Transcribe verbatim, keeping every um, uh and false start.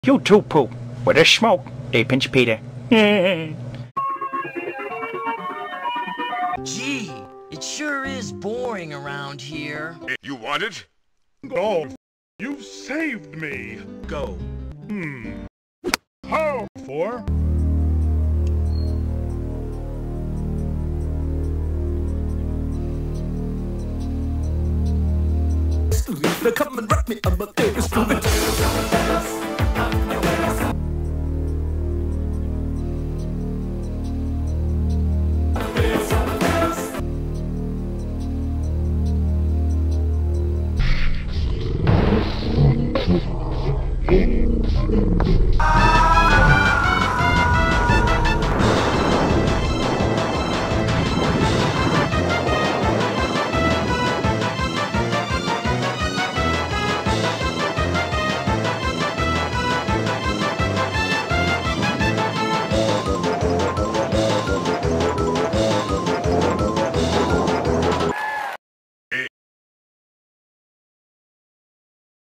You too poop. With a smoke, they pinch Peter. Gee, it sure is boring around here. You want it? Oh, you saved me. Go. Hmm. How for? Now come and rock me, I'm a